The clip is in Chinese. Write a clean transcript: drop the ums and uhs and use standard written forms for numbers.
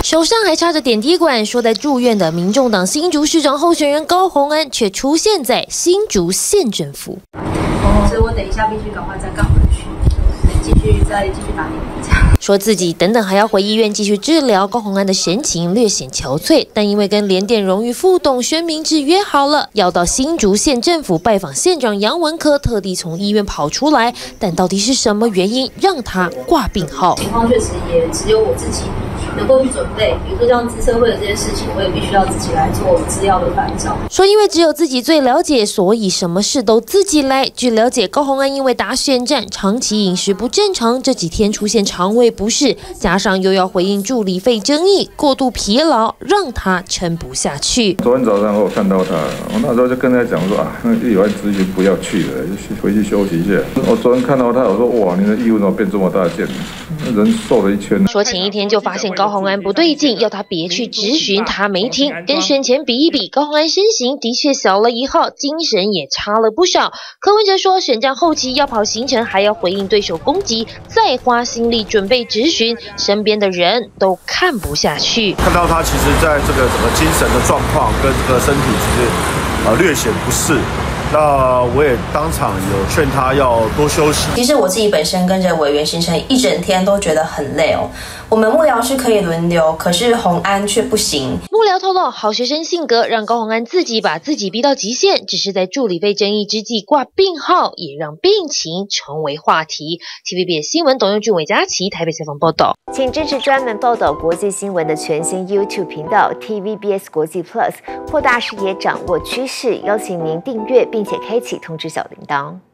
手上还插着点滴管，说在住院的民众党新竹市长候选人高虹安，却出现在新竹县政府。 所以我等一下必须赶快再赶回去，继续打点滴。 说自己等等还要回医院继续治疗。高虹安的神情略显憔悴，但因为跟联电荣誉副董宣明志约好了，要到新竹县政府拜访县长杨文科，特地从医院跑出来。但到底是什么原因让他挂病号？ 情况确实也只有我自己能够去准备，比如说像资策会的这些事情，我也必须要自己来做资料的翻找。 说因为只有自己最了解，所以什么事都自己来。据了解，高虹安因为打选战，长期饮食不正常，这几天出现肠胃不适，加上又要回应助理费争议，过度疲劳让他撑不下去。 昨天早上我看到他，我那时候就跟他讲说啊，那个议员咨询不要去了，回去休息一下。我昨天看到他，我说哇，你的义务怎么变这么大件？人瘦了一圈。 说前一天就发现高虹安不对劲，要他别去质询，他没听。跟选前比一比，高虹安身形的确小了1号，精神也差了不少。柯文哲说，选战后期要跑行程，还要回应对手攻击，再花心力准备质询，身边的人都看不下去。 看到他其实在这个整个精神的状况跟这个身体其实略显不适。那我也当场有劝他要多休息。 其实我自己本身跟着委员行程一整天都觉得很累哦。我们幕僚是可以轮流，可是虹安却不行。 幕僚透露，好学生性格让高虹安自己把自己逼到极限，只是在助理费争议之际挂病号，也让病情成为话题。TVBS 新闻董佑俊、韦佳琪台北采访报道。 请支持专门报道国际新闻的全新 YouTube 频道 TVBS 国际 Plus， 扩大视野，掌握趋势。邀请您订阅并且开启通知小铃铛。